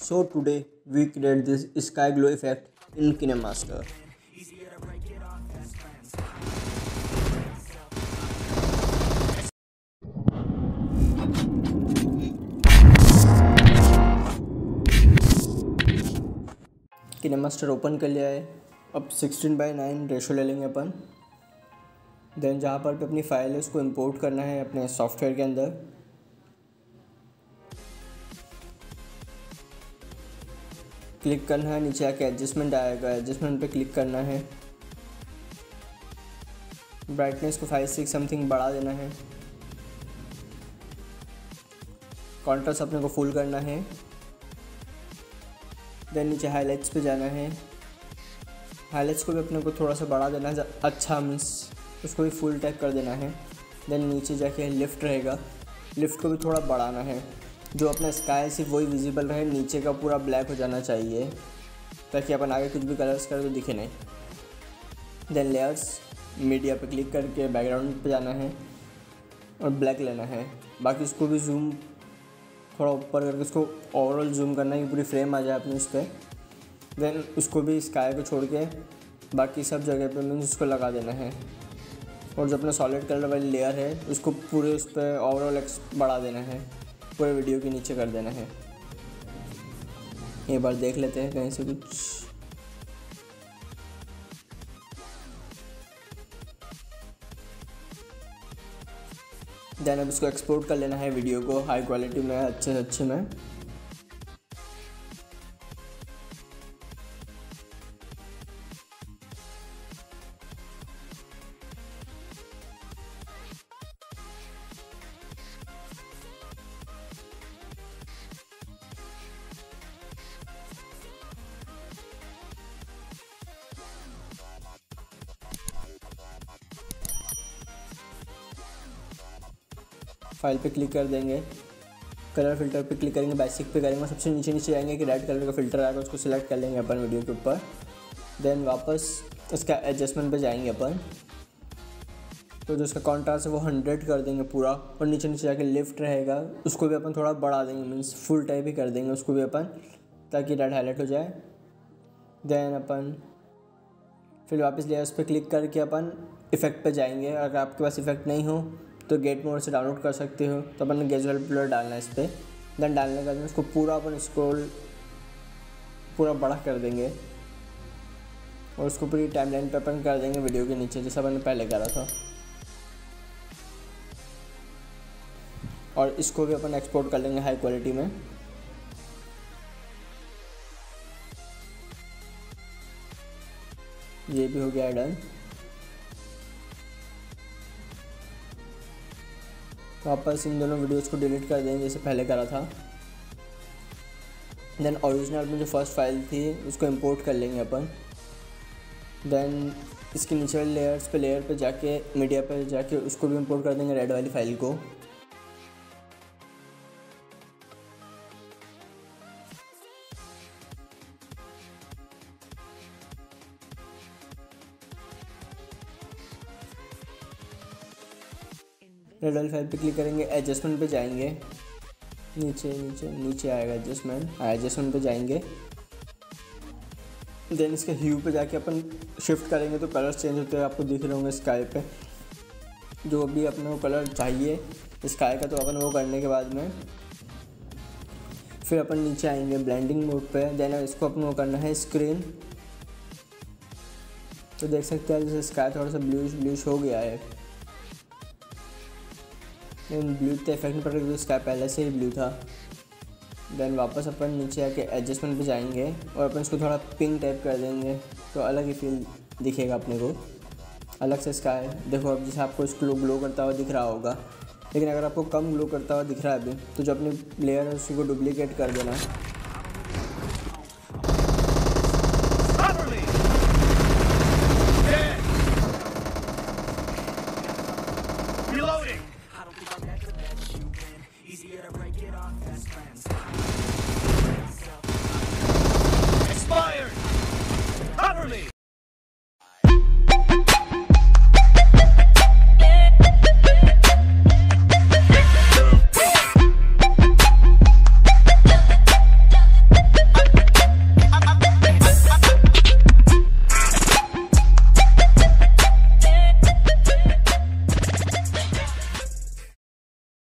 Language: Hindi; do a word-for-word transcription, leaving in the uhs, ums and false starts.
So today we create this sky glow effect in KineMaster. KineMaster open कर लिया है। अब सिक्सटीन बाई नाइन रेशो ले लेंगे अपन। देन जहाँ पर भी अपनी फाइल है उसको इंपोर्ट करना है अपने सॉफ्टवेयर के अंदर। क्लिक करना है, नीचे आके एडजस्टमेंट आएगा, एडजस्टमेंट पे क्लिक करना है। ब्राइटनेस को फाइव सिक्स समथिंग बढ़ा देना है। कॉन्ट्रास्ट अपने को फुल करना है। देन नीचे हाइलाइट्स पे जाना है। हाइलाइट्स को भी अपने को थोड़ा सा बढ़ा देना है, अच्छा मीन्स उसको भी फुल टाइप कर देना है। देन नीचे जाके लिफ्ट रहेगा, लिफ्ट को भी थोड़ा बढ़ाना है, जो अपना स्काई सिर्फ वही विजिबल रहे, नीचे का पूरा ब्लैक हो जाना चाहिए ताकि अपन आगे कुछ भी कलर्स करें तो दिखे नहीं। देन लेयर्स, मीडिया पे क्लिक करके बैकग्राउंड पे जाना है और ब्लैक लेना है। बाकी उसको भी जूम थोड़ा ऊपर करके उसको ओवरऑल जूम करना है कि पूरी फ्रेम आ जाए अपने उस पर। देन उसको भी स्काई को छोड़ के बाकी सब जगह पे मीन्स उसको लगा देना है। और जो अपना सॉलिड कलर वाली लेयर है उसको पूरे उस पर ओवरऑल बढ़ा देना है, पूरे वीडियो के नीचे कर देना है। एक बार देख लेते हैं कहीं से कुछ। देन अब इसको एक्सपोर्ट कर लेना है वीडियो को हाई क्वालिटी में, अच्छे से अच्छे में। फाइल पे क्लिक कर देंगे, कलर फिल्टर पे क्लिक करेंगे, बेसिक पे करेंगे, सबसे नीचे नीचे जाएंगे कि रेड कलर का फिल्टर आएगा, उसको सिलेक्ट कर लेंगे अपन वीडियो के ऊपर। देन वापस इसका एडजस्टमेंट पे जाएंगे अपन, तो जो उसका कॉन्ट्रास्ट है वो हंड्रेड कर देंगे पूरा। और नीचे नीचे जाके लिफ्ट रहेगा, उसको भी अपन थोड़ा बढ़ा देंगे, मीन्स फुल टाइप ही कर देंगे उसको भी अपन, ताकि रेड हाईलाइट हो जाए। देन अपन फिर वापस लेयर्स पे क्लिक करके अपन इफेक्ट पे जाएंगे। अगर आपके पास इफेक्ट नहीं हो तो गेट मोड से डाउनलोड कर सकते हो। तो अपन ने गेजुअल ब्लर डालना है इस पर। देन डालने के बाद उसको पूरा अपन स्क्रॉल पूरा बड़ा कर देंगे और उसको पूरी टाइमलाइन पे अपन कर देंगे वीडियो के नीचे, जैसा अपन ने पहले करा था। और इसको भी अपन एक्सपोर्ट कर लेंगे हाई क्वालिटी में। ये भी हो गया डन। वापस इन दोनों वीडियोस को डिलीट कर देंगे जैसे पहले करा था। देन ओरिजिनल में जो फर्स्ट फाइल थी उसको इंपोर्ट कर लेंगे अपन। देन इसके नीचे वाले लेयर्स पे लेयर पे जाके मीडिया पे जाके उसको भी इंपोर्ट कर देंगे, रेड वाली फाइल को। रेड वाली फाइल पे क्लिक करेंगे, एडजस्टमेंट पे जाएंगे, नीचे नीचे नीचे आएगा एडजस्टमेंट, एडजस्टमेंट पे जाएंगे। देन इसके ह्यू पे जाके अपन शिफ्ट करेंगे तो कलर्स चेंज होते हैं, आपको दिख रहे होंगे स्काई पे। जो भी अपने को कलर चाहिए स्काई का तो अपन वो करने के बाद में फिर अपन नीचे आएंगे ब्लेंडिंग मोड पे। देन इसको अपन वो करना है स्क्रीन। तो देख सकते हैं जैसे स्काई थोड़ा सा ब्लूइश ब्लूइश हो गया है। लेकिन ब्लू तो इफेक्ट नहीं पड़ रहा, स्काई पहले से ही ब्लू था। देन वापस अपन नीचे आके एडजस्टमेंट पे जाएंगे और अपन इसको थोड़ा पिंक टाइप कर देंगे, तो अलग ही फील दिखेगा अपने को, अलग से स्काई। देखो अब जैसे आपको इसको ग्लो करता हुआ दिख रहा होगा, लेकिन अगर आपको कम ग्लो करता हुआ दिख रहा है अभी, तो जो अपनी लेयर है उसको डुप्लीकेट कर देना। Expired! Cover me!